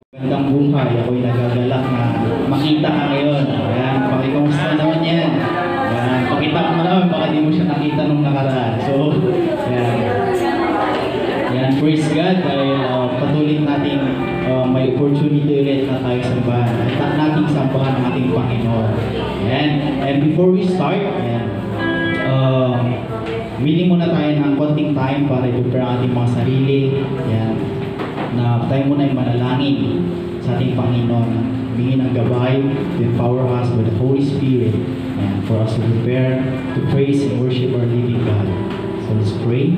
Magandang buhay, ako'y nagagalak na makita ka ngayon. Ayan, pakikamusta naman yan. Ayan, pakita ko naman, baka di mo siya nakita nung nakaraan. So, ayan. Ayan, praise God dahil patuloy natin may opportunity ulit na tayo sambahan. At nating sambahan ang ating Panginoon. Ayan, and before we start, ayan, willing muna tayo ng konting time para i-prepare ang ating mga sarili. Ayan, na tayo muna ay manalangin sa ating Panginoon, humingi ng gabay to empower us with the Holy Spirit and for us to prepare to praise and worship our living God. So let's pray.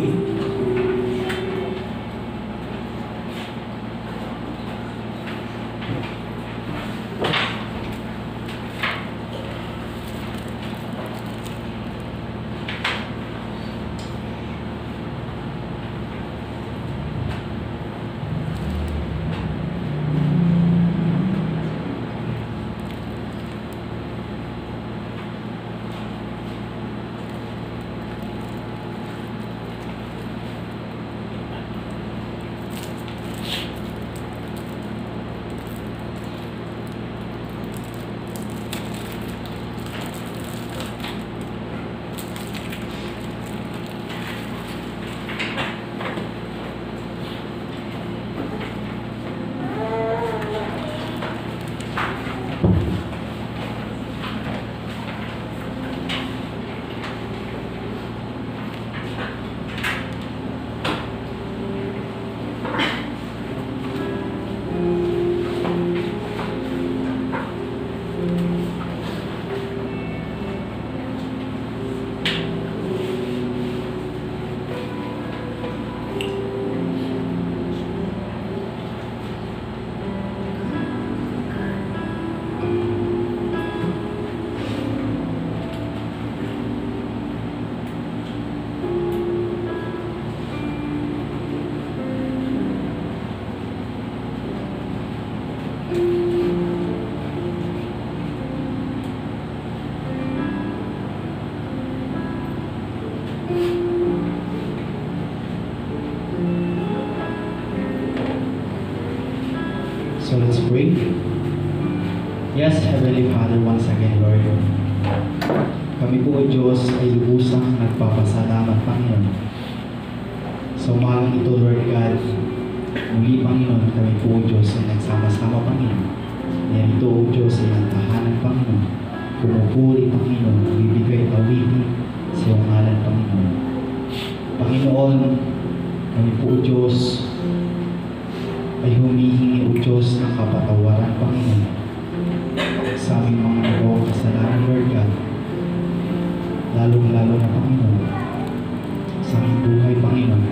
So let's pray. Yes, Heavenly Father, once again, Lord, kami po, O Diyos, ay lubusang nagpapasalamat, Panginoon. Sa umagang ito, Lord God, muli, Panginoon, kami po, O Diyos, ay nagsama-sama, Panginoon. Ngayon ito, O Diyos, ay ang tahanan, Panginoon. Pumupuri, Panginoon, bibigay awiti sa iyong ngalan, Panginoon. Panginoon, kami po, O Diyos, ay humihingi, O Diyos, ng kapatawaran, Panginoon, sa aming mga nagawang kasalanan, Lord God. Lalong-lalo na, Panginoon, sa aming buhay, Panginoon.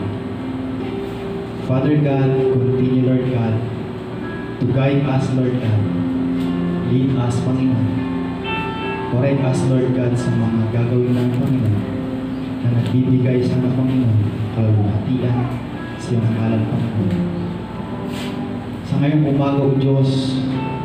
Father God, continue, Lord God, to guide us, Lord God. Lead us, Panginoon. Correct us, Lord God, sa mga gagawin ng Panginoon na nagbibigay sa mga, Panginoon, kaluluhatian sa iyong ngalan, Panginoon. Sa ngayong umaga, O Diyos,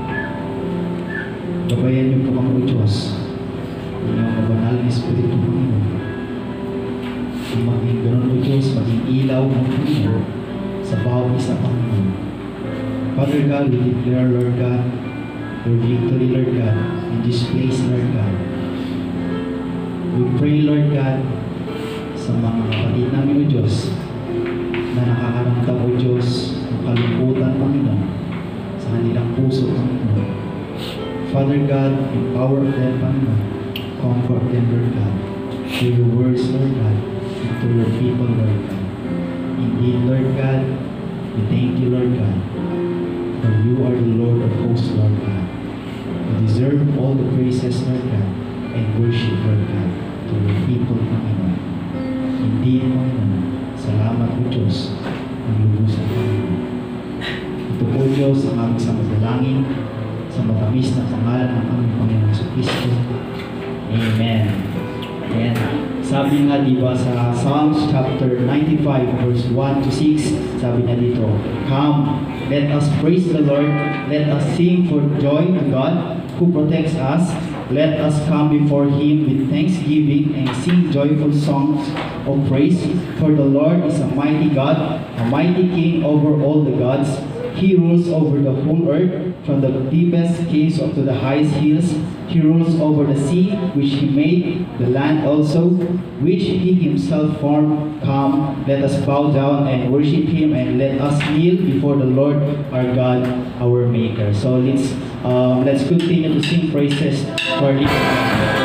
gabayan niyo po kami, O Diyos, ng iyong banal na Espiritu, Panginoon. Maging ganun, O Diyos, maging ilaw ng Panginoon sa bawat isa, Panginoon. Father God, we declare, Lord God, your victory, Lord God, in this place, Lord God. We pray, Lord God, sa mga kapatid namin, O Diyos, na nakakaramdam, O Diyos, ng kalungkutan, Panginoon, sa kanilang puso, Panginoon. Father God, empower them, Panginoon. Comfort them, Lord God. Through your words, Lord God, and through your people, Lord God. Indeed, Lord God, we thank you, Lord God, for you are the Lord of hosts, Lord God. You deserve all the praises, Lord God, and worship, Lord God, to your people, Panginoon. Indeed, Panginoon, salamat po, Diyos, ang lubusan, Panginoon. Ito po, Diyos, ang aming samadalangin sa matamis na pangalan ng aming Panginoon sa Kristo. Amen. Ayan. Sabi nga, diba, sa Psalms chapter 95, verse 1 to 6, sabi na dito, come, let us praise the Lord, let us sing for joy to God who protects us. Let us come before Him with thanksgiving and sing joyful songs of praise. For the Lord is a mighty God, a mighty King over all the gods. He He rules over the whole earth, from the deepest caves up to the highest hills. He rules over the sea, which he made, the land also, which he himself formed. Come, let us bow down and worship him, and let us kneel before the Lord our God, our Maker. So let's continue to sing praises for him.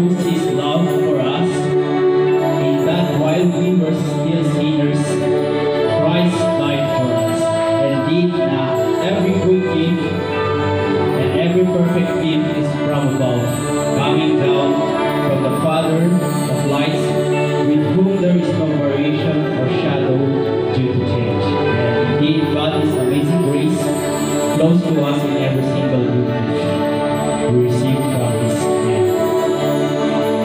shows His love for us, in that while we were still sinners, Christ died for us. And indeed, every good gift and every perfect gift is from above, coming down from the Father of lights, with whom there is no variation or shadow due to change. And indeed, God's amazing grace flows to us in every single good gift we receive from His hand.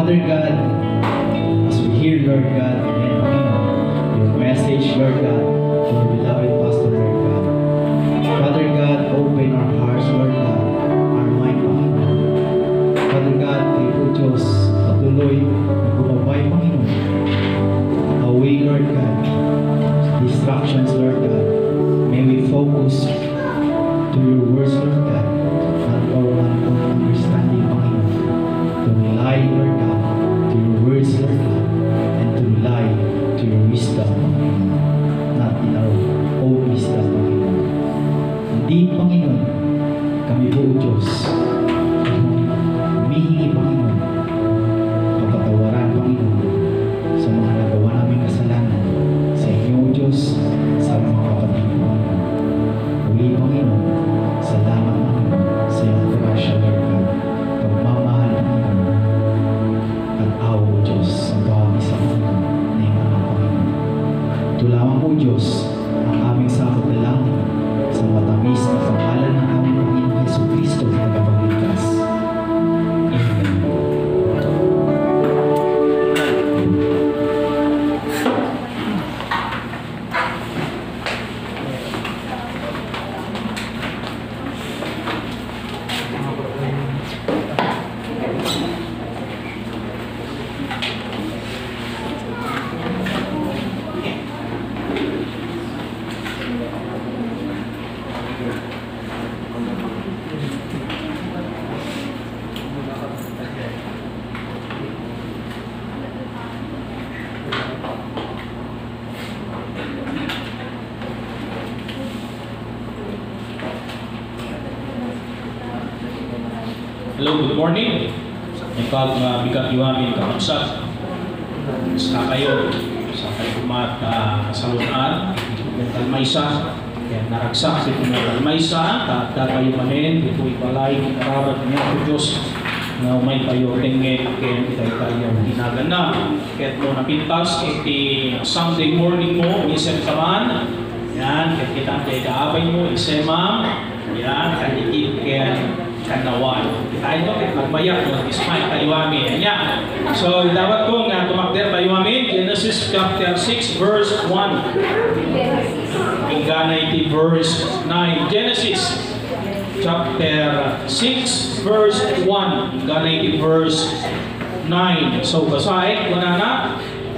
Father God, as we hear, Lord God, again, Panginoon, your message, Lord God, to our beloved Pastor, Lord God. Father God, open our hearts, Lord God, our mind, Panginoon. Father God, kayo po Diyos, patuloy na gumabay, Panginoon. Away, Lord God, distractions, Lord God. May we focus to your words, Lord God, not our own understanding, Panginoon. To rely, Lord God, to your words, Lord God, and to rely to your wisdom, Panginoon, not in our own wisdom, Panginoon. Hindi, Panginoon, kami po, Diyos, humihingi, Panginoon, pagkatawaran, Panginoon, sa mga nagawa namin kasalanan, sa inyo, Diyos, sa mga kapatid, Panginoon. Uli, Panginoon, salamat, Panginoon, sa iyong grasya, Lord God, pagmamahal, Panginoon, at awa, Diyos, sa bawat isa, Panginoon, na iyong anak, Panginoon. Ito lamang po, Diyos, ang aming sakot na lang sa matamis na pangalan ng aming Panginoon Hesus Kristo na nagpapagligtas. Amen. Hello, good morning. Ipag bigat yung kakamsat. Sa kayo sa lunan, kalmaysa, kaya naragsak sa kalmaysa, kayo manin, ito ibalay, kararat niya po Diyos, na umay kayo tingin, kaya kayo ginagana. Kaya mo napintas, iti Sunday morning mo, isip ka man, yan, kaya kita kayo kaabay mo, isip ma'am, yan, kanitip, kaya kanawan. Tayo magmayak ng ismay tayo amin. Yan. So, dapat kong tumakder tayo amin. Genesis chapter 6 verse 1. Hingga 90 verse 9. Genesis chapter 6 verse 1. Hingga 90 verse 9. So, basahin ko na.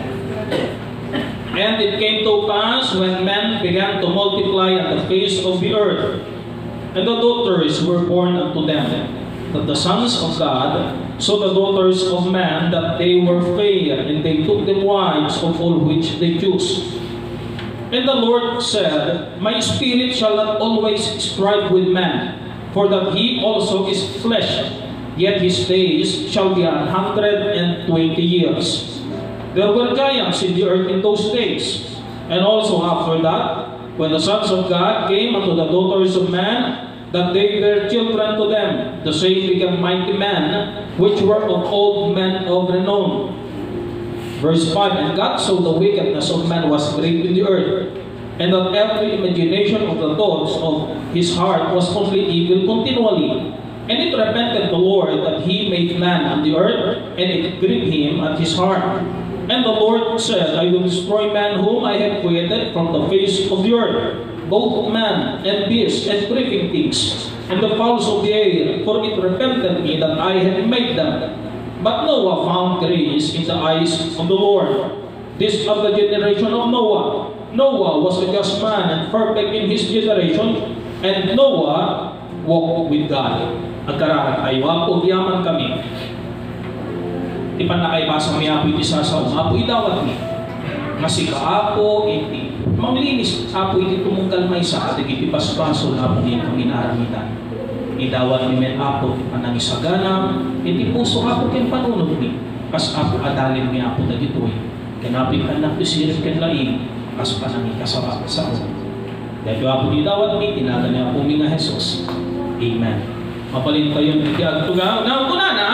And it came to pass when men began to multiply on the face of the earth, and the daughters were born unto them, that the sons of God saw the daughters of man, that they were fair, and they took them wives of all which they chose. And the Lord said, My spirit shall not always strive with man, for that he also is flesh, yet his days shall be 120 years. There were giants in the earth in those days, and also after that, when the sons of God came unto the daughters of man, that they bare children to them, the same became mighty men, which were of old men of renown. Verse 5, And God saw the wickedness of man was great in the earth, and that every imagination of the thoughts of his heart was only evil continually. And it repented the Lord that he made man on the earth, and it grieved him at his heart. And the Lord said, I will destroy man whom I have created from the face of the earth, both man and beast and creeping things, and the fowls of the air, for it repented me that I had made them. But Noah found grace in the eyes of the Lord. This of the generation of Noah. Noah was a just man and perfect in his generation, and Noah walked with God. Agkararat ay wapo yaman kami. Ipan na kay pasang may apo iti sasaw, apo idawat ni. Kasi kaapo iti manglinis, apo iti tumungkal may sa at iti paspaso apo ni kami naaramitan. Idawat ni men apo iti panangisaganam, iti puso apo ken panunod ni. Kas apo adalin ni apo na ditoy. Kanapit ka na pisirip ken laing, kas panangikasarap sa apo. Dahil apo idawat ni, tinaga niya apo mi nga Jesus. Amen. Mapalin tayo ng itiagtuga. Now, kuna na,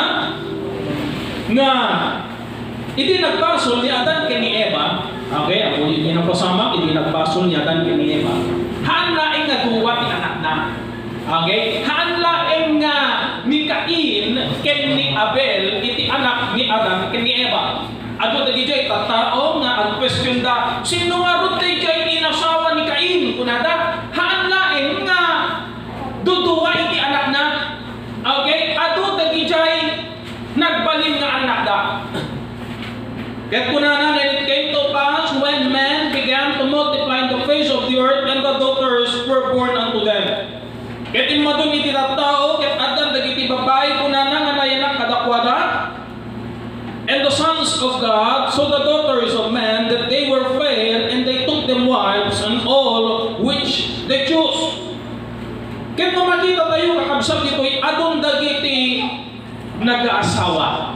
nga iti nagbasol ni Adan ken ni Eva, okay, ako yung napasama, iti nagbasol ni Adan ken ni Eva, hanlaing nga duwa ti anak na, okay, hanlaing nga ni Cain ken ni Abel, iti anak ni Adam ken ni Eva. Ado dagi jay tattao nga ang question da, sino nga rod jay inasawa ni Cain kunada? Haan lain nga duduwa iti anak na. Okay, ado dagi jay nagbalin nga anak da. Ket kunana, and it came to pass when men began to multiply in the face of the earth, and the daughters were born unto them. Ket immadon iti tattao, ket addan dagiti babae kunana nga nayanak kadakwada. And the sons of God saw the daughters of men that they were fair, and they took them wives, and all which they chose. Ket kung makita tayo kakabsat dito'y adong dagiti nag-aasawa.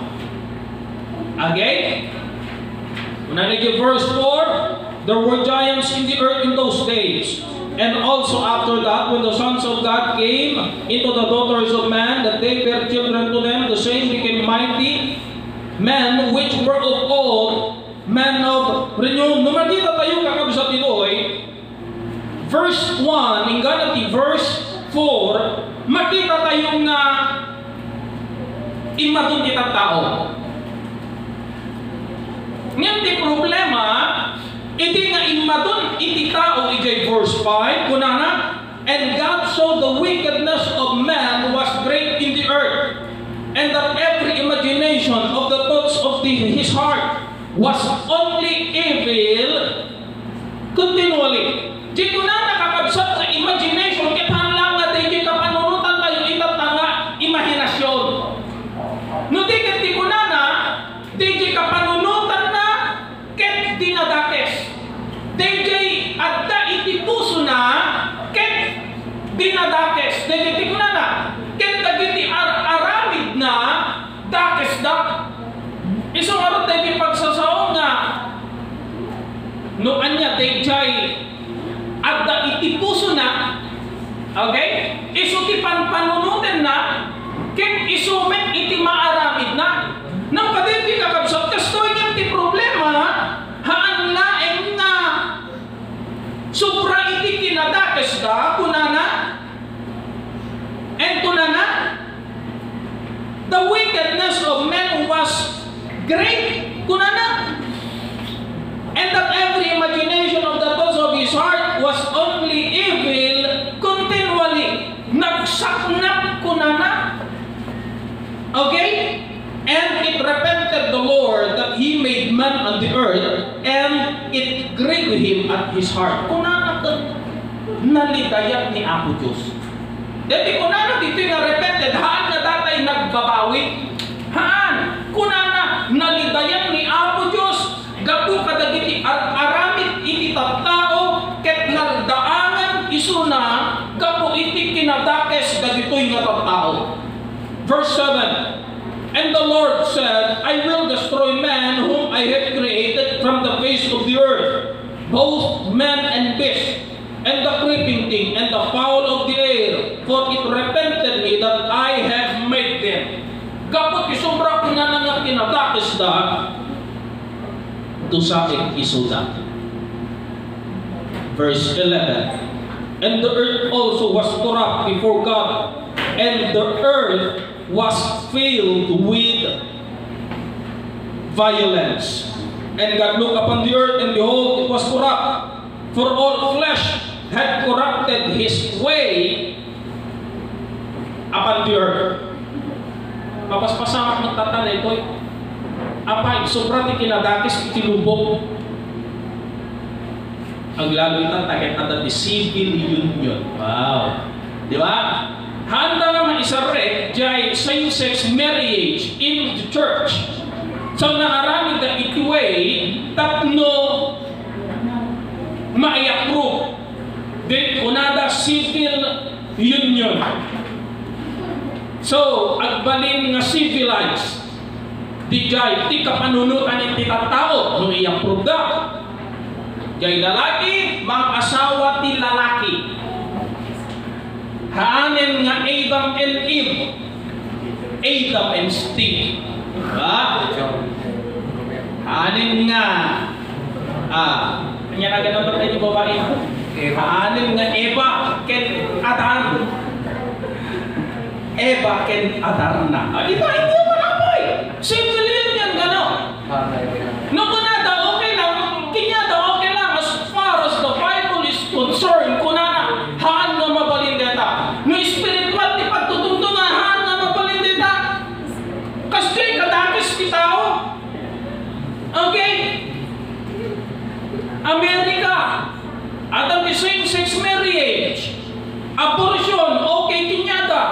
Okay? When I give verse 4, there were giants in the earth in those days. And also after that, when the sons of God came into the daughters of man, that they bare children to them, the same became mighty men which were of old, men of renown. Nung makita tayo kakabsat ito verse 1, ingganati verse 4, makita tayo nga imatong kitang tao. Ngayon di problema, iti nga imadon iti tao iti verse 5, kunana, and God saw the wickedness of man was great in the earth, and that every imagination of the thoughts of his heart was only evil continually. Di kunana kakabsat sa imagination, kitaan lang nga di kapanunutan tayo itata nga imahinasyon. No di kunana, di kapanunutan na ket dinadakes. DJ adda iti puso na ket dinadakes. DJ kunana ket dagiti aramid na dakes dak. Iso nga tayo pagsasaw nga no anya DJ adda iti puso na. Okay? Iso ti panpanunutin na ket iso met iti maaramid na. Nang kaditi kakabsat, kastoy nga ti problema, haan laeng nga supra iti kinadakes da, kunana, and kunana, the wickedness of men was great, kunana, and that every imagination of the thoughts of his heart was only evil continually. Nagsaknap, kunana. Okay? And it repented the Lord that he made man on the earth, and it grieved him at his heart. Kunana nalidayat ni Apo Diyos. Dati kunana dito nga repented, haan na datay nagbabawi. Haan, kunana nalidayat ni Apo Diyos, gapu kadagiti aramit iti tattao, ket naldaangan isuna, gapu iti kinadakes dagitoy nga tattao. Verse 7. And the Lord said, I will destroy man whom I have created from the face of the earth, both man and beast, and the creeping thing, and the fowl of the air, for it repented me that I have made them. Kapot isumbra ko na nga kinadakis da, to sa isuda. Verse 11. And the earth also was corrupt before God, and the earth was filled with violence. And God looked upon the earth, and behold, it was corrupt, for all flesh had corrupted his way upon the earth. Papaspasamak magtatanay ko, apay, sobrang kinadakis itinubog. Ang lalo itatagit at the civil union. Wow. Di ba? Handa nga maisarek jay same-sex marriage in the church. So nakarami ka itiway tatno ma-approve. Then kunada civil union. So agbalin nga civilized. Di jay ti kapanunutan iti tattao no i-approve da. Jay lalaki mag-asawa ti lalaki. Haanin nga Adam and Eve, Adam and Steve. Diba? Haanin nga, kanya na ganun ba tayo babae? Haanin nga Eva ken Adan. Eva ken Adarna. Di ba? Hindi naman apay. Simple yun yan. si tao. Okay? Amerika, at ang same-sex marriage, abortion, okay, kinyada.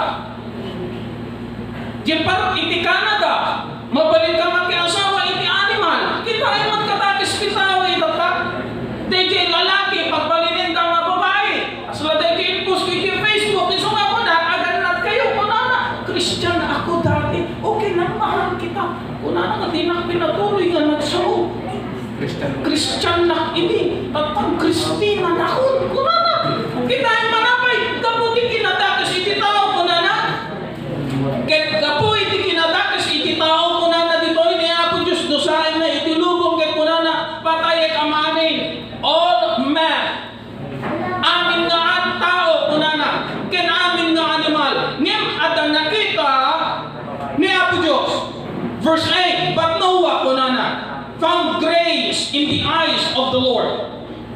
Jepar, iti Canada, mabalik ka magkiasawa, iti animal. Kita ay magkatakis kitawa, itatak. DJ lalaki, pagbalinin ka mga babae. Asla DJ post kiti Facebook, iso nga ko na, aganat kayo, kunana. Christian ako dati, okay lang, mahal kita. Kunana ka, di na pinatuloy nga nagsao. Christian na ini, tatang Christina na ako, kunana. Kita ay manapay, kaputi kinatakas iti tao, kunana. Ket kapoy iti kinatakas iti tao, kunana dito, ini Apo Diyos dosain na itilubong, ket kunana, patay kamanin. All men, amin nga at tao, kunana, ken amin nga animal. Ngem ada nakita ni Apo Diyos. Verse 8, but Noah, kunana, found grace in the eyes of the Lord.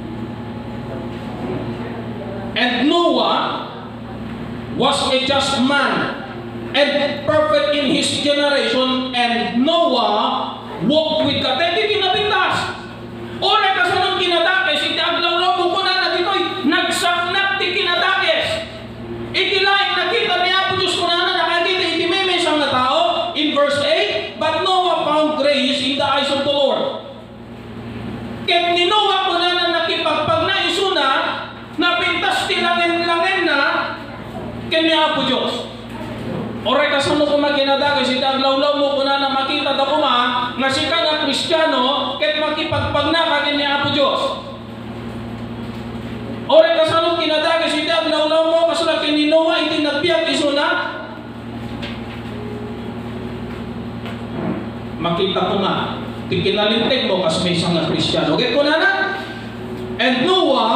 And Noah was a just man and perfect in his generation, and Noah walked with God. Hindi kinapintas. Ora kasanong kinatakes, iti aglaw-law mo ko na dito'y nagsaknap ti kinatakes. Iti laing nakita ni Apo Diyos ko na nakakita iti memesang na tao. In verse 8, but Noah found grace in the eyes of the Lord. Ket ni Noah ko na nakipagpag na isuna, napintas tilangin-langin na ken ni Apo Diyos. Oray kasano ko maginadagay si daglaw-law mo ko na makita da kuma nga si ka nga Kristiyano ket makipagpag na ka ken ni Apo Diyos. Oray kasano kinadagay si daglaw-law mo kasula ken ni Noah iti nagbiag isuna. Makita ko nga ti kinalintig mo kas may isang nga Kristiyano. Ket ko na and Noah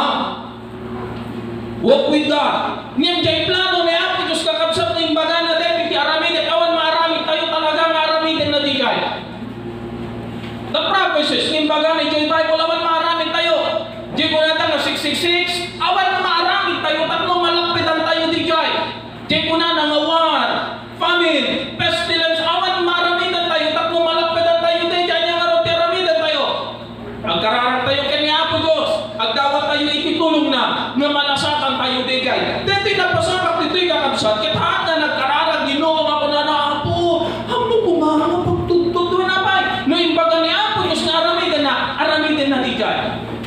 walk with God. Ngem jay plano ni Apo Diyos kakabsat ng baga na din, iti aramid, awan maaramid tayo talaga nga aramidin na di kaya. The prophecies, ng baga ni jay Bible, awan maaramid tayo. Jay ko natin na 666, awan maaramid tayo, tatlong malakpitan tayo di jay. Jay ko na nga war, famine, pestilence, awan maaramidan tayo, tatlong malakpitan tayo di jay, nga ron ti aramidan tayo. Agkararang tayo kanya Apo Diyos, agdawat tayo ititulong na, nga malasakan tayo di jay. Dito napasabak dito'y kakabsat, kit haat na nagkararag, ginoo ako na Apo, hamo kumanga pagtutut na pa. No imbaga ni Apo Diyos na aramidin na di jay.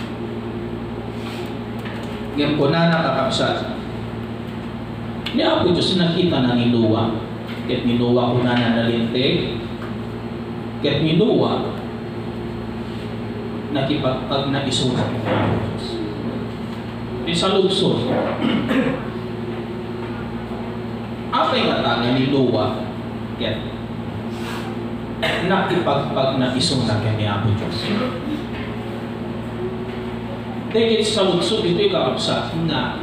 Ngayon ko na nakakabsat. Ni Apo Diyos nakita na ni Noah, ket ni Noah ko na nalintig, ket ni Noah nakipagpag na isulat ni Apo Diyos. Di sa lugsod, apay nga tanga ni Noah, ket nakipagpag na isulat ni Apo Diyos. Dahil sa lugsod, ito'y kakabsat na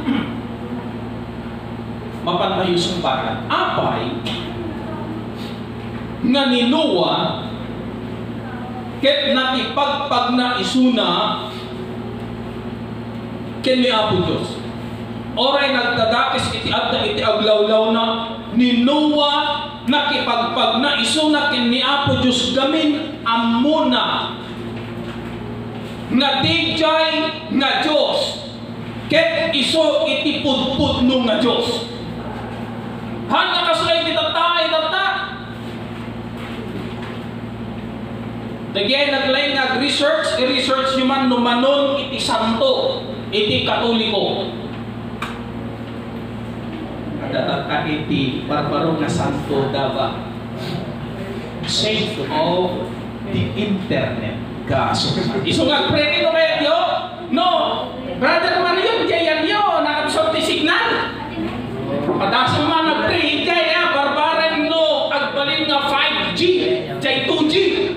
mapatayo sumbaran. Apay nga ni Noah ket nakipagpag na isuna ken ni Apo Diyos. Oray nagdadakis iti adda iti aglawlaw na ni Noah nakipagpag na isuna ken ni Apo Diyos gamin amuna nga dijay nga Diyos ket iso iti pudpudno nga Diyos. Hana kasulay iti tatay tata. Dagay naglain nag-research, i-research nyo man numanon iti santo, iti katoliko. Datatkan iti barbaro nga santo daba. Saint of the internet. Kaso. Iso nga pray ito kayo, yo? No. Brother Mario, jayan yo, nakabisot ti signal. Padasang man nag-pray, jaya, barbaren no, agbalin nga 5G, jay 2G.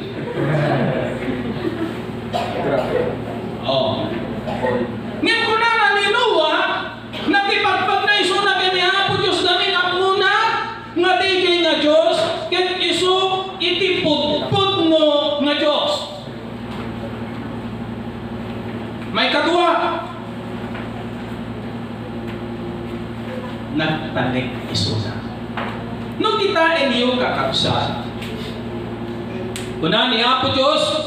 Oh. Ngayon ko na ni Noah, nakipagpag na iso na kanya Apo Diyos namin ang muna, nga di nga Diyos, ket iso itipudpud no nga Diyos. May kadua, nagtanik iso na. Nung kita inyo kakabsat, Kuna ni Apo Diyos,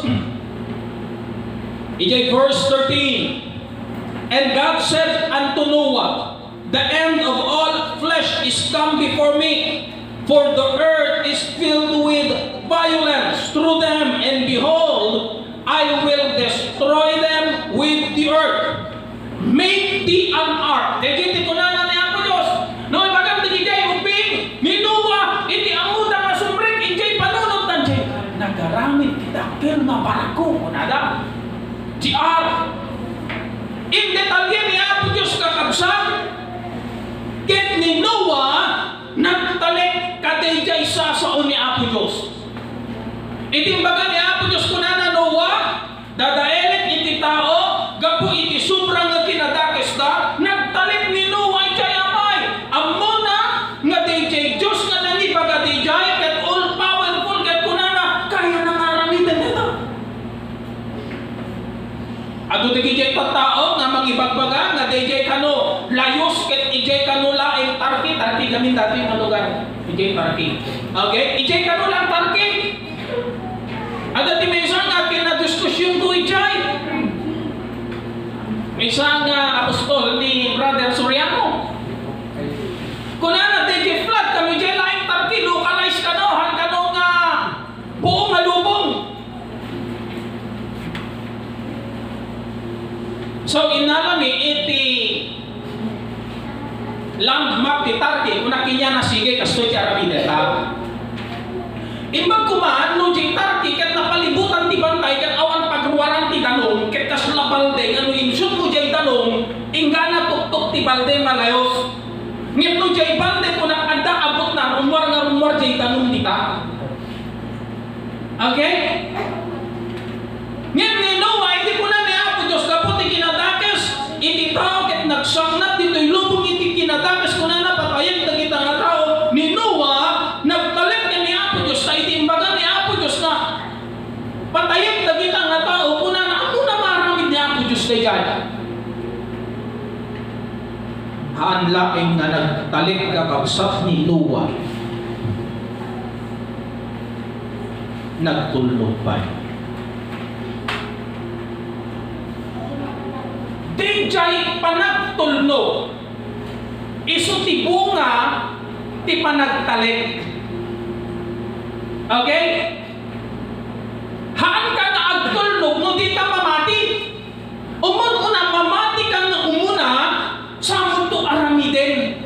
ijay verse 13, and God said unto Noah, the end of all flesh is come before me, for the earth is filled with violence through them, and behold, I will destroy them with the earth. Make thee an ark. Dagiti kunanan ni Apo Diyos. No, ibagam di ijay uping, ni Noah, iti amutang asumrik, ijay panunod ng ijay. Nagaramit kita, kil na barako, kunada. Di ark. In detalye ni Apo Diyos kakabsat, ket ni Noah, nagtalik kadayjay sa ni Apo Diyos. Itimbaga ni Apo Diyos kunana Noah, dadaelit iti tao, gapu iti sobrang nga kinadakes da, nagtalik ni Noah ijay amay. Amuna nga dayjay Diyos nga nangibaga dayjay, ket all powerful ket kunana, kaya nang aramitan nito. Ado dagijay tao nga mangibagbaga nga dayjay kano layos ket ijay kano laing Tarki gamin dati nga lugar. Ijay Tarki. Okay? Ijay kano lang Tarki. Ada ti may isang nga kinadiskusyon ko ijay. May isang apostol ni Brother Soriano. Kunana dayjay flood kami ijay laing Tarki, localize kano han kano nga buong nga lubong. So inalami iti landmark ti Tarki kuna kinya na sige kastoy ti aramida ta. Imbag kumaan no ti Tarki ket napalibutan ti bantay ket awan pagruwaran ti danong ket kasla balde ngano insud mo jay danong ingana tuktok ti balde malayos. Ngem no jay balde kuna adda abot na rumor jay danong dita. Okay? Ngem ni Noah iti kuna ni Apo Diyos kapot ti kinadakes iti tao ket nagsangnat dito'y lubong iti kinadakes kunana patayen dagita nga tao ni Noah nagtalit ni Apo Diyos sa iti imbaga ni Apo Diyos na patayen dagita nga tao kunana ano na maramid ni Apo Diyos dayjay. Hanlaing nga nagtalit kakabsat ni Noah nagtulog pa. Dayjay panagtulno isu ti bunga ti panagtalik. Okay? Haan ka nga agtulnog no di ka mamati. Una mamati ka nga umuna sa to aramiden.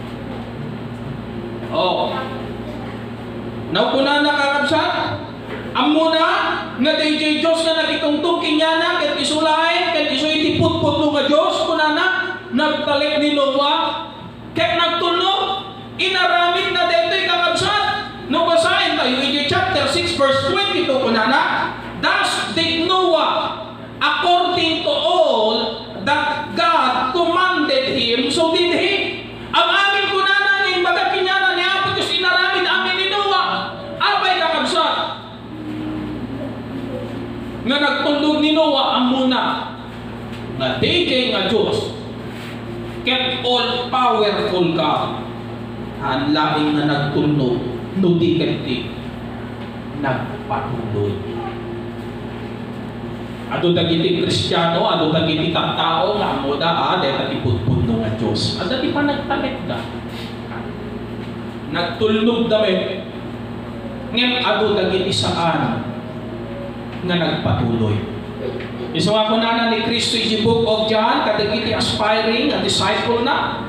Oh. Naukuna na kakabsat amuna nga dayjay Diyos nga nakitungtong kinyana ket isulay ket isoy ti putputlo nga Diyos kunana nagtalik ni Noah ket nagtulno inaramid na daytoy kakabsat no basahin tayo in chapter 6 verse 22 kunana, thus did Noah according to all that God commanded him, so did he. Ang amin kunana ng baga kinyana ni Apo Diyos inaramid amin ni Noah abay kakabsat nga nagtulog ni Noah ang muna nga dayjay nga Diyos ket all powerful God ang laing nga nagtulog no di kenti nagpatuloy. Ado dagiti Kristiyano, ado dagiti tao nga amoda deta ti putputno nga Diyos. Ado ti panagtalit da nagtulog damit ngem ado dagiti saan nga nagpatuloy. Isu nga kunana ni Kristo iti book of John kadagiti aspiring a disciple na.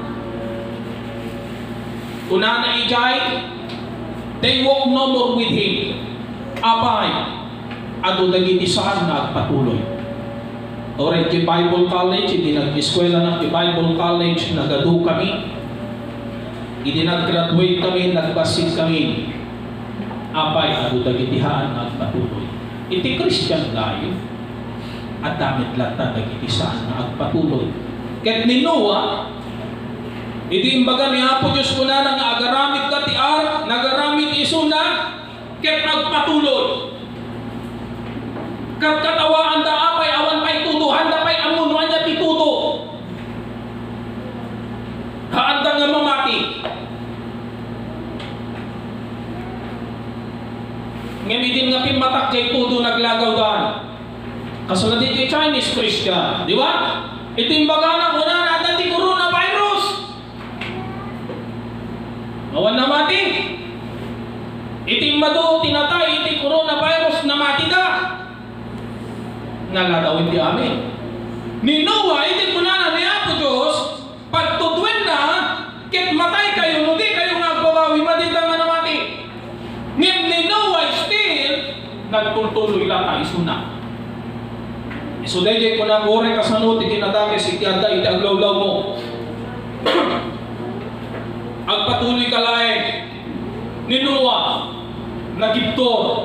Kunana ijay they walk no more with him. Abay ado dagiti saan nagpatuloy. Ora iti Bible College, iti nag-eskwela ng Bible College nagadu kami. Iti nag-graduate kami, nagbasid kami. Abay ado dagiti haan nagpatuloy. Iti Christian life at damit lata dagiti saan na agpatuloy. Ket ni Noah iti imbaga ni Apo Diyos kunana nga agaramid ka ti ark, nagaramid isuna ket nagpatuloy. Ket katawaan da apay awan pay tuduhan da pay amunuan da ti tudo. Haan da nga mamati. Ngem idin nga pimatak jay tudo naglagaw daan. Kasunod di Chinese Christian, di ba? Itimbaga na una natin ti coronavirus. Awan na mati. Itimbado tinatay iti coronavirus na mati ka. Naladawin di amin. Ni Noah, iti kunana ni Apo Diyos, pagtudwin na, kit matay kayo, hindi kayo nagbabawi, matita nga na mati. Ngem ni Noah still, nagtultuloy lang ang isuna. So dahil ko na gore kasanot, ikinadake si Kianda, iti aglawlaw mo. Agpatuloy ka laeng, ni Noah, nagipto.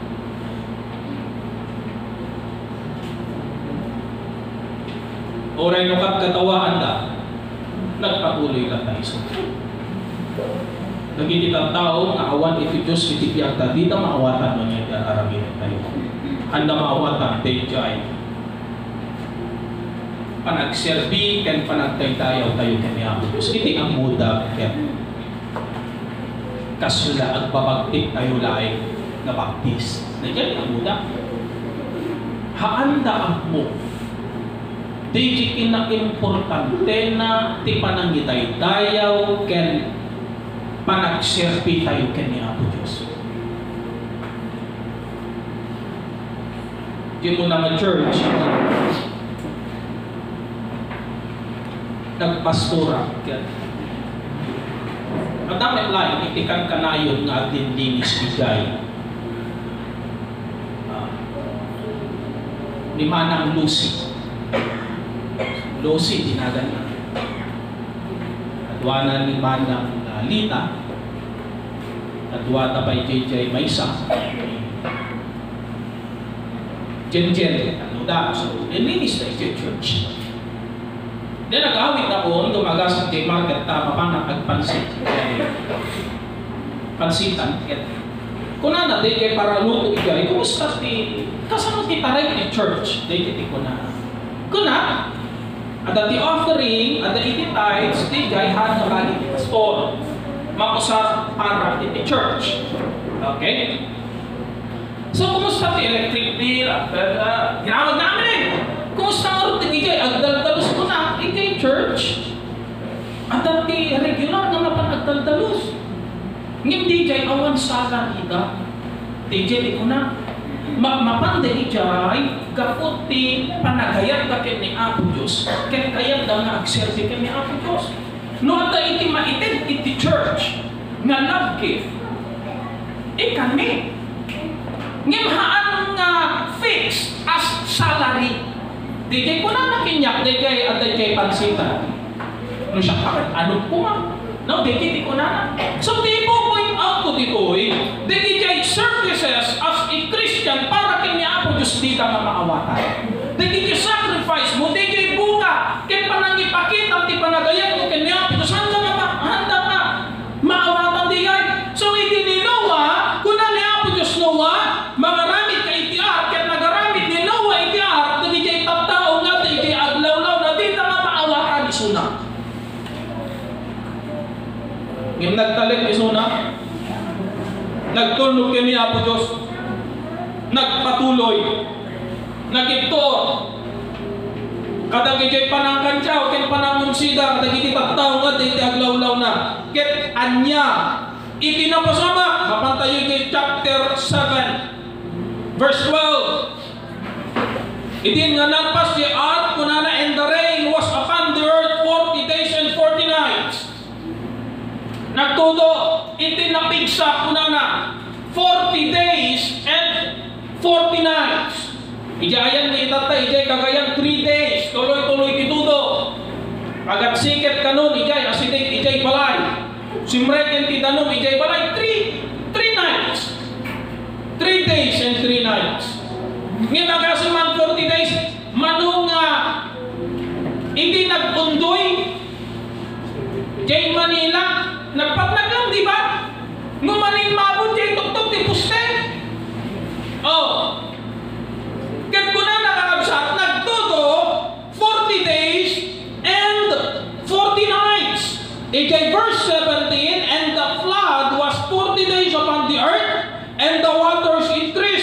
Oray no kat katawaan da, nagpatuloy ka tayo. Nagiti ang tao, naawan iti Diyos, iti piyagta, di na maawatan mo niya iti aramin tayo. Handa maawatan, tayo jay. Panagserbi, ken panagtaytayaw tayo kani ang Diyos. Iti ang muda, ken. Kasula, agpapagtik tayo laing na baptis. Nagyan ang muda. Haanda ang mo. Di kina-importante na ti panangitay-tayaw ken panagserbi tayo ken ni Apo Diyos. Di mo na church nagpastora ken at dami lain itikan kanayon nga dindinis bigay ni Manang Lucy dinagan na. Adwana ni Manang Lita. Adwata pa JJ Maysa. Jen, ano da? So, nilinis na ito church. Then nag-awit na po, tumagas ang kay Market, tama pa nakagpansit. Pansitan. Kung na DJ para luto igay, kumusta ti, kasama ti taray ni church? DJ ko na. Kuna, at the offering, at the tithes, di gay had na lagi ni pastor. Makusap para di church. Okay? So, kumusta ti electric bill? Ginawag namin. Kumusta nga rin di gay? Agdaldalos ko na. Di gay church. At the regular na napanagdaldalos. Ngim di gay awan sala ida. Di gay ko na. Mapanday jay gaputi panagayat ka ken ni Apo Diyos ken kayat da nga agserbi ken ni Apo Diyos no ata iti maited iti church nga love gift kami ngem haan nga fix as salary di kay kuna nakinyak di kay aday kay pansitan no siya pakit ano po ma no di kay di kuna so di po point out ko ditoy di kay services as a Christian para kini Apo Diyos di ka maawatan. Di sacrifice mo, di bunga, kaya panangipakita ti panagayat mo kini Apo Diyos, handa ka, maawatan di yan. So iti ni Noah, kuna ni Apo Diyos Noah, magaramit ka iti art, kaya nagaramit ni Noah iti art, di kay taptao nga, di kay aglawlaw na di ka maawatan isuna. Ngayon nagtalit isuna, nagtulog kini Apo Diyos, nagpatuloy, nagiptor, kadagiti panangkantyaw, ken panangunsida, kadagiti tattaw nga, iti aglawlaw na, ket anya, iti napasama, mapantayo kay chapter 7, verse 12, iti nga nagpas di earth, kunana, and the rain was upon the earth 40 days and 40 nights, nagtudo, iti napigsa, kunana, 40 days and 40 nights. Ijayan ni itatay, ijay kagayan 3 days. Tuloy-tuloy titudo. Agat siket kanon, ijay asidik, ijay balay. Simreken titanom, ijay balay 3 nights. 3 days and 3 nights. Ngayon agasiman 40 days, manong hindi nag-undoy. Jay Manila, nagpaplaglang, di ba? Ngumanin mabot, jay tuktok, tipuste. Oh, kat ko na nakakabsat, nagtuto 40 days and 40 nights. Ikay verse 17, and the flood was 40 days upon the earth, and the waters increased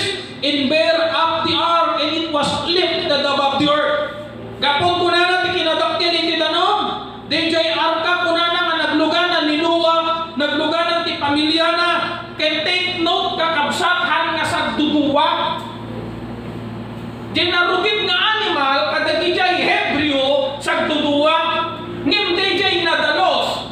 Dinarugit nga animal kadagi jay Hebreo sagduduwa ngem jay nadalos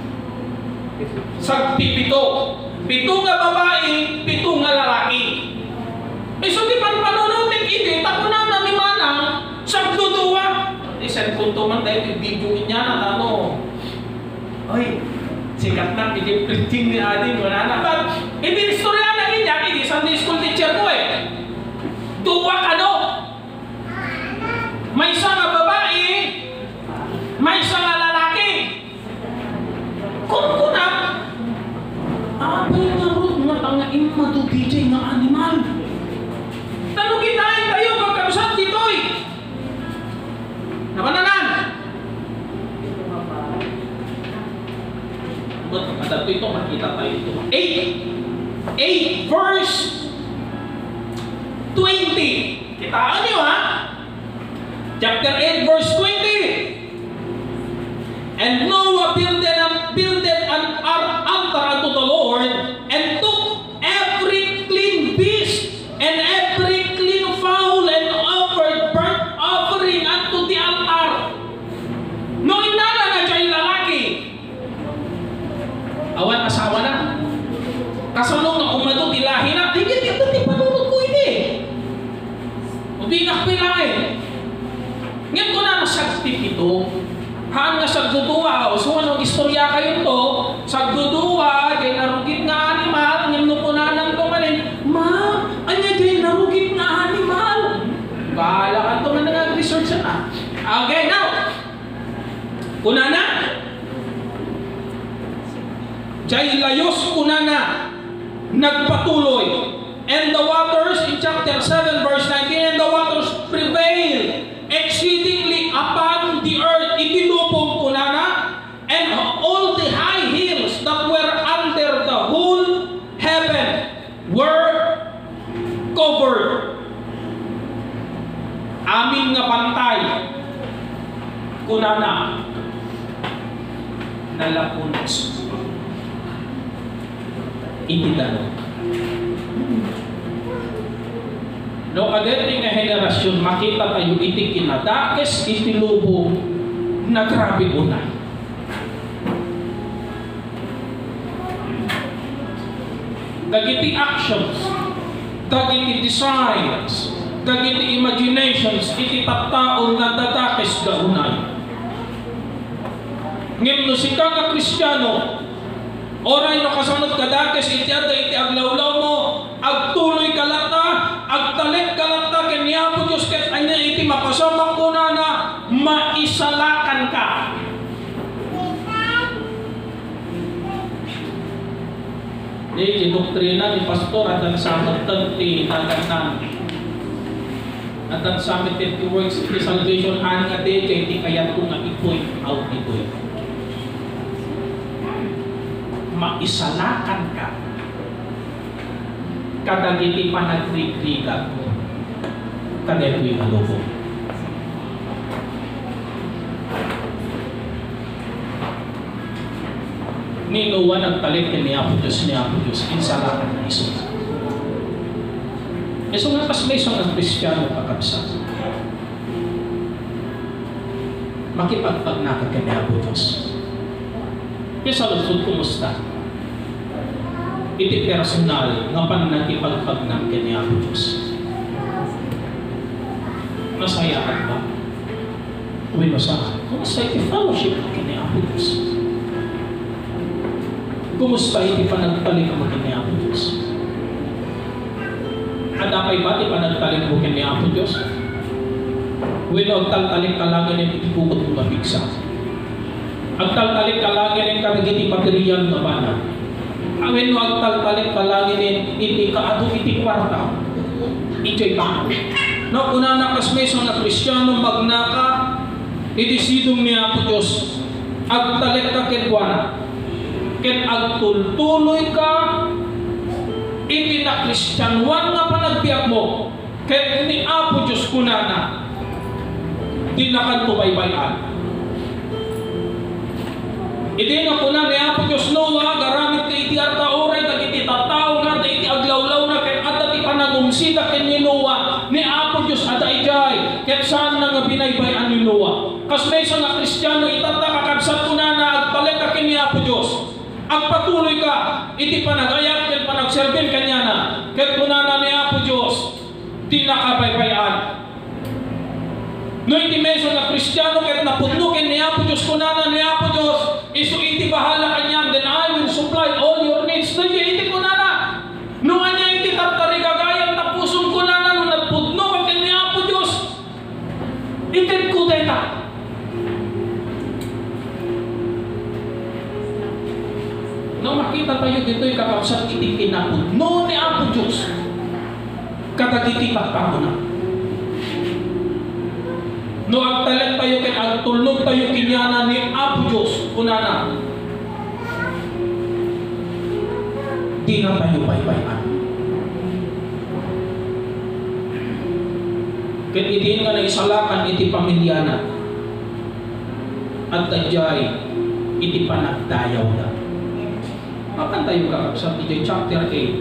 sagpipito. Pito nga babae, pito nga lalaki. So di panpanunutin iti takunan na ni manang sagduduwa. Isan punto man tayo video niya na ano. Oy, sikat na iti printing ni Adi mo na na. Iti istorya na niya, iti Sunday school teacher ko Duwa ano? May isa nga babae, may isa nga lalaki. Kung na, abay nga ron nga tanga imadugijay nga animal. Talugitain tayo magkabsat dito'y. Napananan? At ito, makita tayo ito. 8 verse 20. Kitaan niyo Chapter 8 verse 20. And Noah builded an altar unto the Lord, and took every clean beast and every clean fowl, and offered burnt offering unto the altar. No inala na dyan lalaki. Awan asawa na. Kasunong na umado tilahi na. Di panunod ko ini. O di nakpilay. Ngayon ko na nasagpipito. Haan nga sagduduwa. So anong istorya kayo to? Sagduduwa, kay narugit nga animal. Ngayon no po na nang tumanin. Ma, anya kay narugit nga animal. Bahala ka ito man nag-research na. Okay, now. Kuna na. Jay layos kuna na. Nagpatuloy. And the waters in chapter 7 verse 19, and the waters prevailed exceedingly upon the earth. Itinupong kunana, and all the high hills that were under the whole heaven were covered. Amin nga pantay kunana nalapunos itidano. No kadeti nga henerasyon makita tayo iti kinadakes iti lubong na grabe unay. Dagiti actions, dagiti desires, dagiti imaginations iti tattaon nga dadakes da unay. Ngem no sika nga Kristiyano, oray no kasunod kadakes iti adda iti aglawlaw mo, agtuloy kalata, agtalik kalata kanya po Diyos ket anya iti mapasama ko na maisalakan ka. Di doktrina ni pastor at ang samot tanti naganan. At ang samot tanti works iti salvation han nga di iti kayat ko nga i-point out ito'y. Maisalakan ka. Kadagiti panagrigligat mo. Kadagiti malubog. Ninuwa nagtalit ni Apo Diyos, insalakan na Isus. So nga pas may isang ang Kristiyano kakabsat. Makipagpagnakad ka ni Apo Diyos. Kaya sa lusod, kumusta? Iti personal nga panakipagpagnak ka ni Apo Diyos. Masayaan ba? Uwi masahan. Kumusta iti fellowship ka ni Apo Diyos? Kumusta iti panagtalik mo ka ni Apo Diyos? Adapay ba iti panagtalik mo ka ni Apo Diyos? Uwi na agtaltalik ka lang ng iti bukod mo mabigsa. Agtaltalik ka lang ng karagiti pateriyan na mana. Awin mo agtaltalik ka lang ng iti kaado iti kwarta. Ito'y bako. No, una na kasmeso na Kristiyano magnaka, itisidong ni Apo Diyos. Agtalik ka kitwana. Ket agtultuloy ka, iti na Kristyanuan nga panagbiyak mo. Ket ni Apo Diyos kunana, di na kantubaybayan. Iti nga kuna ni Apo Diyos Noah, garamit ka iti arta oray, tagiti tataw nga, iti aglawlaw na, ket at iti panagumsin sida ken ni Noah, ni Apo Diyos adaijay, ket saan na nga binaybayan ni Noah. Kas may isa nga Kristiyano, itataka kabsat ko na agpalit ka ken ni Apo Diyos. Agpatuloy ka, iti panagayat, ket panagserbin kanya na, ket kunana ni Apo Diyos, di nakabaybayan. No iti meso nga Kristiyano, ket napudnukin ni Apo Diyos, kunana ni Apo Diyos, iso iti bahala kanyan, then I will supply all your needs. No iti kunana, no anya iti tartarigagayan, tapusun kunana, no nagpudno ken ni Apo Diyos, itin kudeta. No makita tayo dito'y kakabsat iti kinapudno ni Apo Diyos, katagitipat pa mo na. No agtalag tayo ken agtulnog tayo kinyana ni Apo Diyos, kunana, di na tayo baybayan. Ket idin nga naisalakan iti pamilyana, at tadjay iti panagdayaw na. Makan tayo kakabsat iti chapter 8,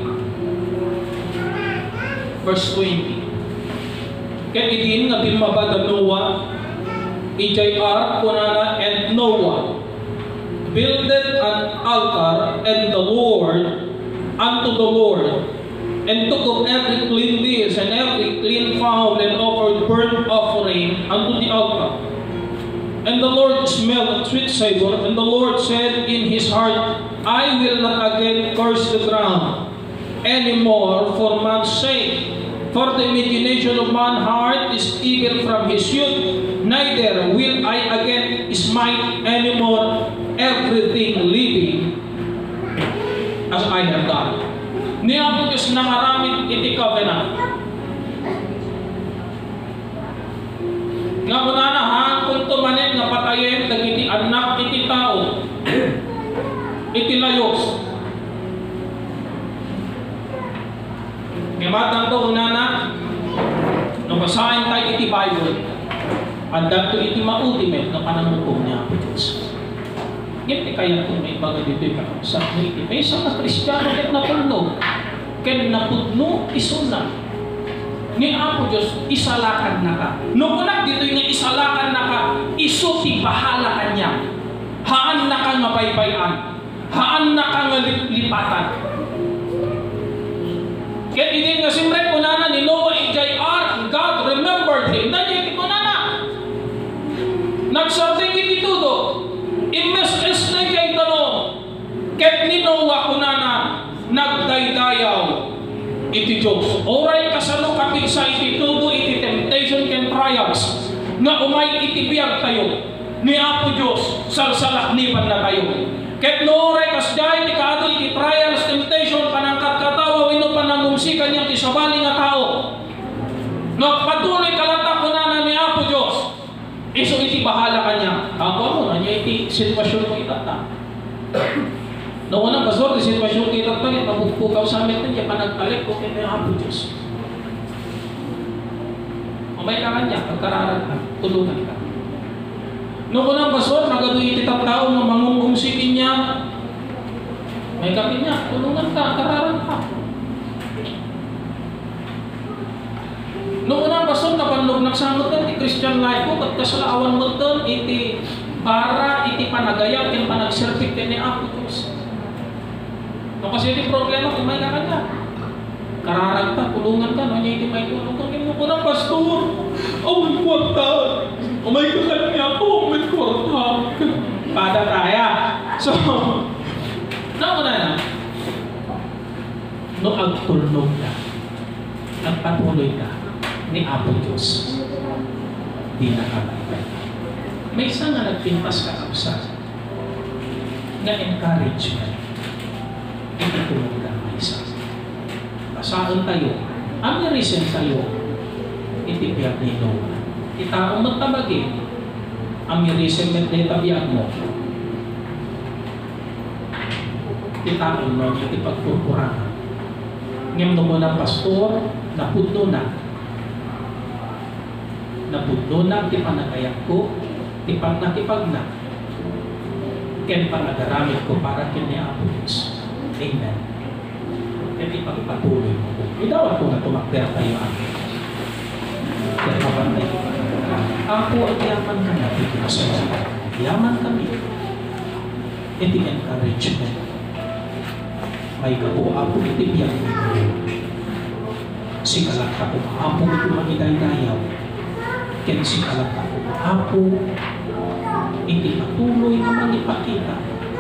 verse 20. Ket idin nga binmabad Noah, ijay ark kunana, and Noah builded an altar and the Lord unto the Lord, and took of every clean beast and every clean fowl, and offered burnt offering unto the altar. And the Lord smelled a sweet savor, and the Lord said in his heart, I will not again curse the ground anymore for man's sake. For the imagination of man's heart is evil from his youth, neither will I again smite anymore everything living as I have done. Ni Apo Diyos na maraming iti covenant. Nga kunanahan kung tumanin nga patayin dagiti anak iti tao, iti layos. Ngamat to unana, no basahin tayo iti Bible, at dato iti ma-ultimate na pananungkong niya Apo Diyos. Ngiti kaya kung may baga dito yung kakabsat mo iti, may isang na Kristiyano ket napulnog, ket napudno isuna ni Apo Diyos, isalakan na ka. No kunak dito yung isalakan na ka, iso ti bahala kanya. Haan na ka nga baybayan, haan na ka nga lipatan. Kaya hindi nga simre kunana ni Noah ijay ark, God remembered him. Nandiyan ko na. Nagsabing iti tudo. Imbes na kay tanong. Ket ni Noah kunana nagdaydayaw iti Diyos. Oray kasano kapig sa iti tudo, iti temptation ken trials. Nga umay iti biyag tayo. Ni Apo Diyos, salsalaknipan na tayo. Ket no oray kasday iti kaado iti trials, temptation, panangkat katawa, wino panangumsikan niya ti sabali nga tao. No patuloy kalata kunana ni Apo Diyos, iso iti bahala kanya. Ako mo, nanya iti sitwasyon mo itata. No unang pastor, ti sitwasyon mo itata, napuppukaw sa amin niya, panagtalik ko kaya Apo Diyos. Umay ka kanya, pagkararan ka, tulungan ka. No unang pastor, nagadoy iti tattao nga mangungumsikin niya, may kapit niya, tulungan ka, kararan ka. Noong unang pastor, napanlog nagsangot ka, iti Christian life ko, kat kasalaawan mo doon, iti para, iti panagayap, iti panagserpik, iti Apo Diyos. No, kasi iti problema, kung may kakanya, kararan ka, tulungan ka, no, niya iti may tulong ka, noong unang pastor, may kwarta, may kakanya po, may kwarta. Pada kaya. So, nauna na, no, agtulnog ka, nagpatuloy ka, ni Apo Diyos, di nakabay. May isa nga nagpintas kakabsat na encouragement, itutulog ka may isa. Pasaan tayo, ang reason tayo, itibiyag ni Noah. Itaong magtabagin, ang reason na itabiyag mo, itaong mo, itipagpurpurangan. Ngayon mo na pastor, napudno na, ti panagayak ko, ti pagna, ken panagaramit ko para kini Apo Diyos. Amen. Hindi pagpatuloy mo po. Idawat ko na tumakder tayo akin. Kaya kapantay ko. Ako ay yaman ka na. Yaman kami. Iti encouragement. May kapo-apo itibiyak. Sikalat ka kung apo ito magiday-dayaw. Kaya sikalat ka kung apo iti patuloy na manipakita.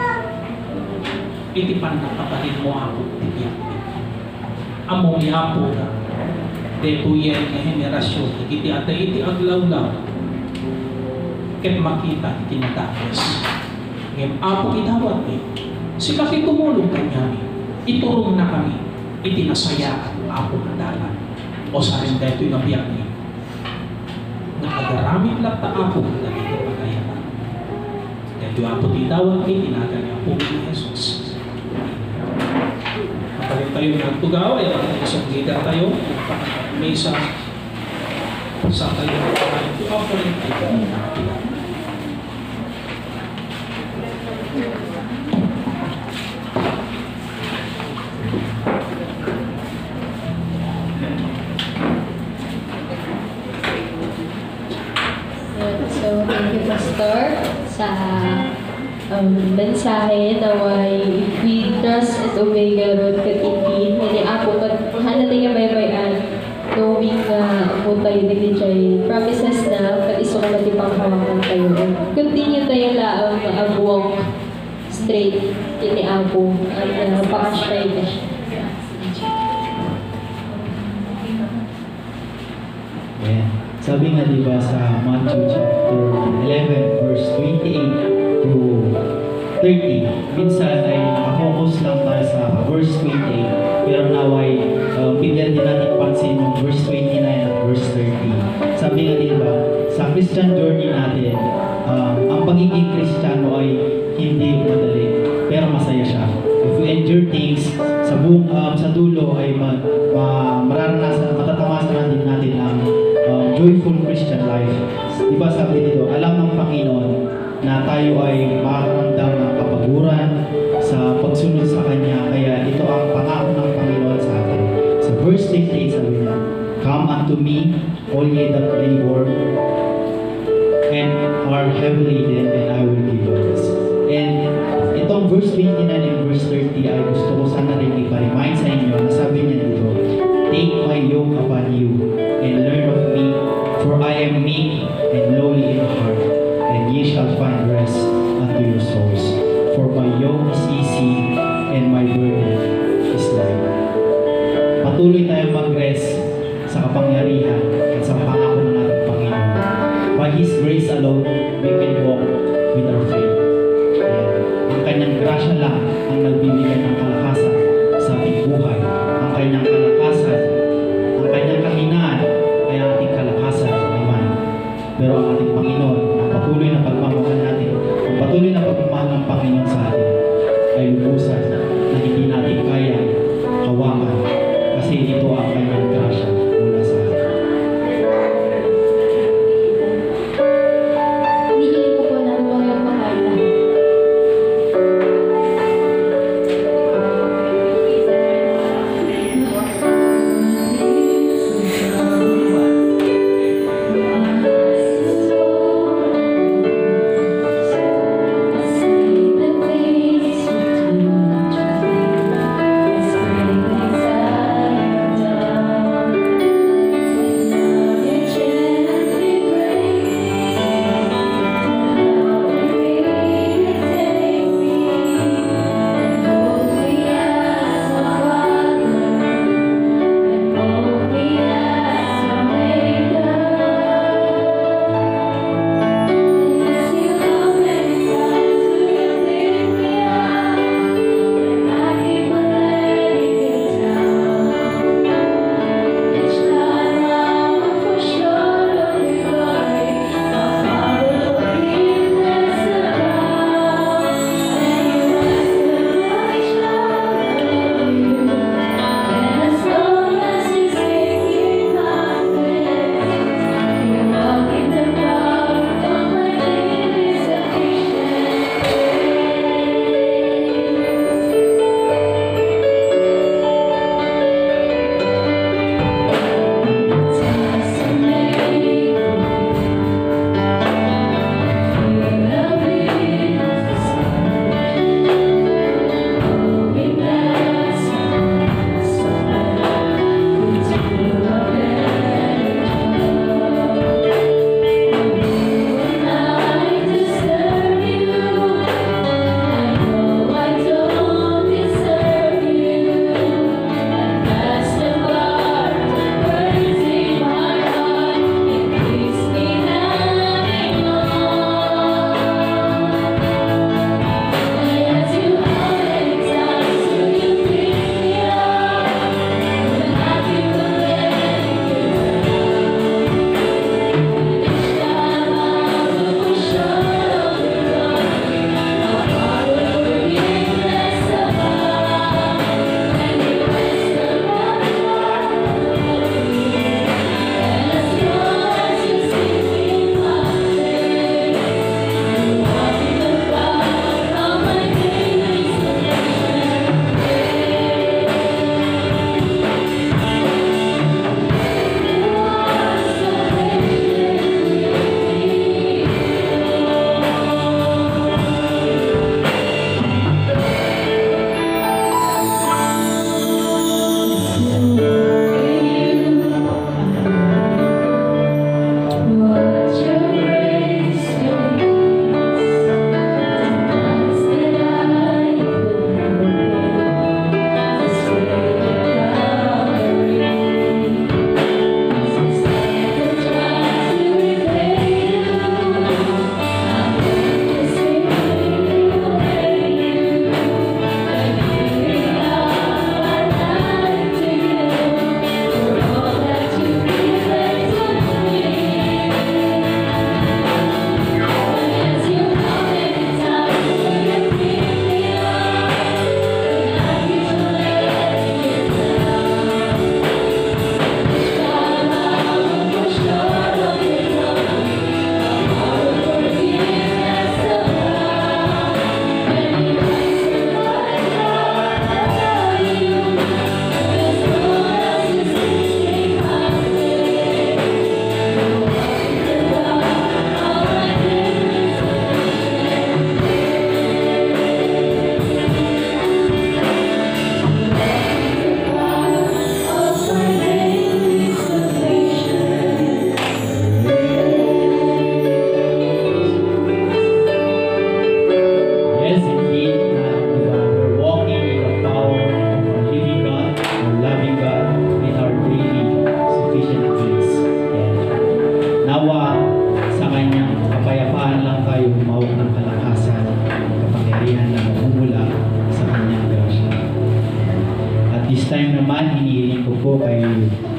Iti panakapahin mo ako itibiyak. Among yapo na. Deto yan na henerasyon. Iti atay iti aglaw-law. Kaya makita iti natapos. Ngayon apo idawat eh. Sila tumulong kanya. Iturong na kami. Itinasayaan ako na dalan. O sa rin dito yung nabiyak niya. Nakagaramit lang ta ako na dito pagkayatan. Dito ako titawag ni tinagal niya po ni Jesus. Kapalit tayo ng tugaw, ay isang leader tayo. May isa tayo. Ito ako rin tayo. So, thank you, Pastor, sa mensahe na way we trust and obey God katiti. Hindi ako hanatay nga baybayan knowing na tayo din jay promises na katiso ka mati panghawakan tayo. Continue tayo lang abuwang straight kini ako at pakashay na siya. Ayan. Sabi nga diba sa Matthew chapter 11 verse 28 to 30, minsan ay focus lang tayo sa verse 28, pero naway bigyan din natin pansin yung verse 29 at verse 30. Sabi nga diba, sa Christian journey natin, ang pagiging Kristiyano ay hindi madali, pero masaya siya. If we endure things, sa dulo ay mararanasan, matatamasan din natin ang joyful Christian life. Diba sabi dito, alam ng Panginoon na tayo ay makaramdam ng kapaguran sa pagsunod sa Kanya. Kaya ito ang pangako ng Panginoon sa atin. Sa verse 28 sabi niya, "Come unto me, all ye that labor and are heavy laden, and I will give you rest." And itong verse 29 and verse 30 ay gusto ko sana rin ipa-remind sa inyo na sabi niya dito, "Take my yoke upon you and learn of me, for I am meek and lowly in heart, and ye shall find rest unto your souls. For my yoke is easy and my burden is light." Patuloy tayong mag-rest sa kapangyarihan at sa pangako ng ating Panginoon. By His grace alone, we can walk with our faith. Ayan. Ang kanyang grasya lang ang nagbibigay ng kalakasan sa ating buhay. Ang kanyang kalakasan, ang kanyang kahinaan ay ang ating kalakasan naman. Pero ang ating Panginoon, ang patuloy na pagmamahal natin, ang patuloy na pagmamahal ng Panginoon sa atin ay lubusan na hindi natin kaya hawakan kasi ito ang kanyang grasya mula sa atin. Hindi ko po nakuha yung pakala.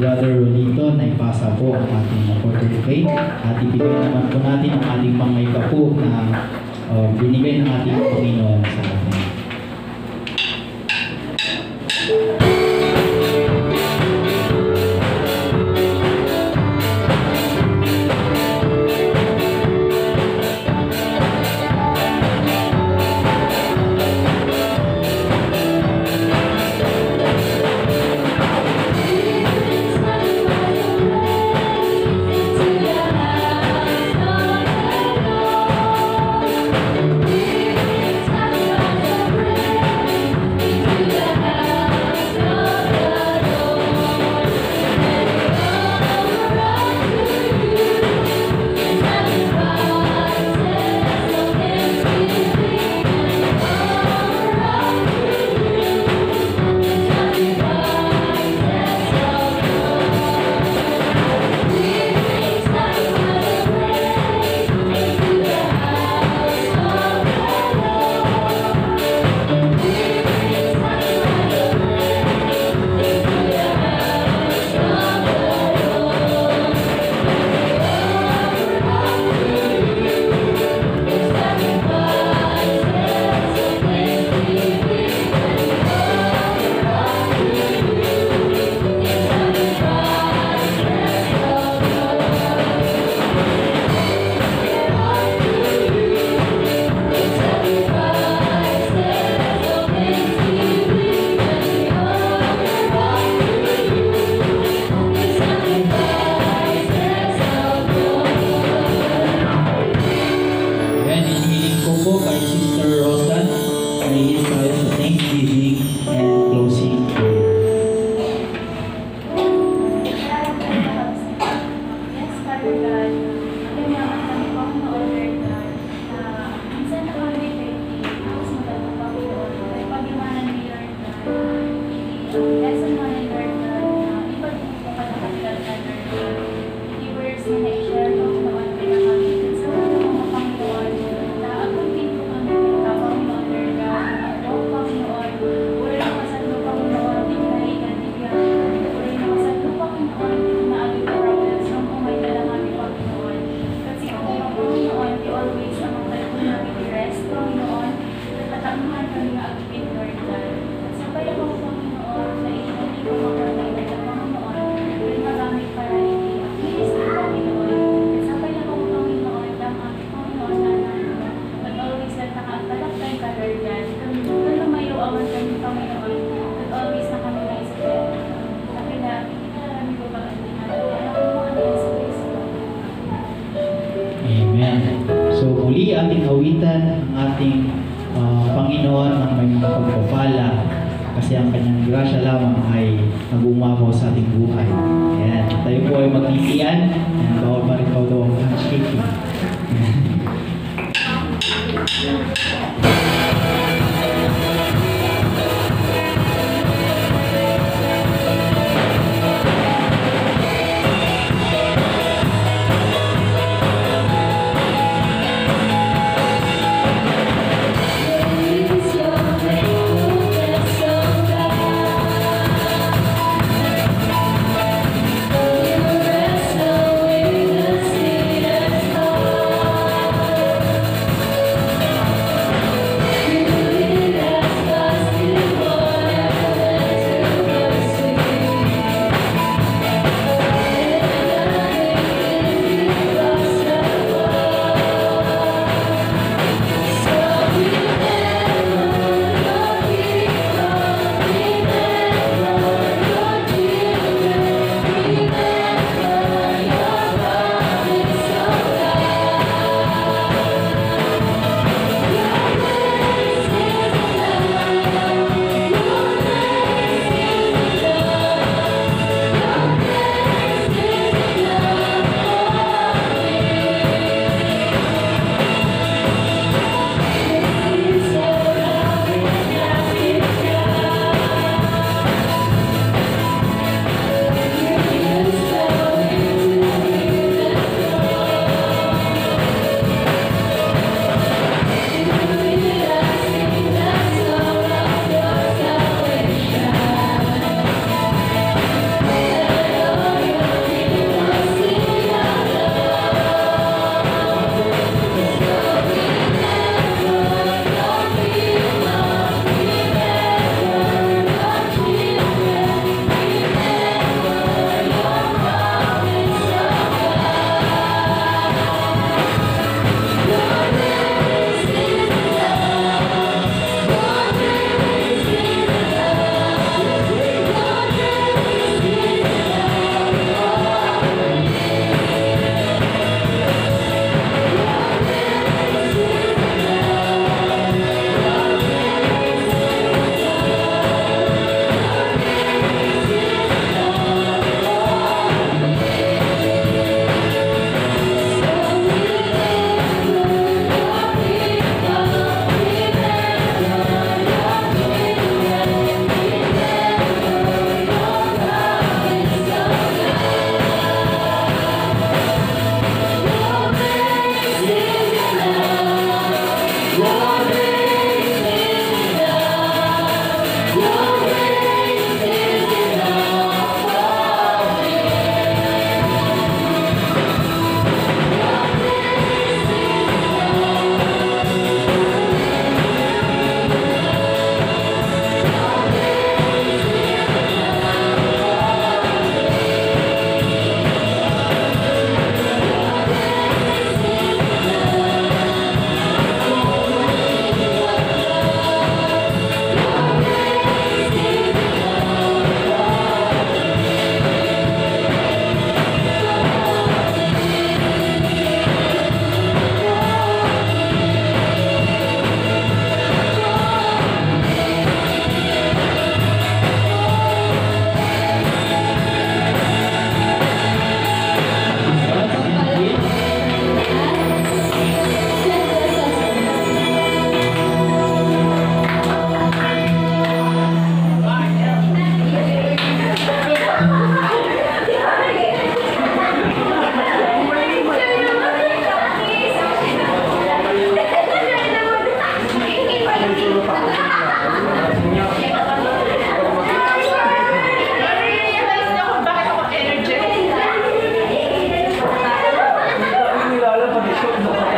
Brother Rolito na ipasa po ang ating portrait plate at ibigay naman po natin ang ating pangayka po na binigay ng ating Panginoon sa atin. So muli ating awitan ang ating Panginoon ang may mga pagpapala kasi ang kanyang grasya lamang ay nag-umapaw sa ating buhay. Ayan. Tayo po ay magtitian. Ayan, bawal pa rin daw ang handshaking.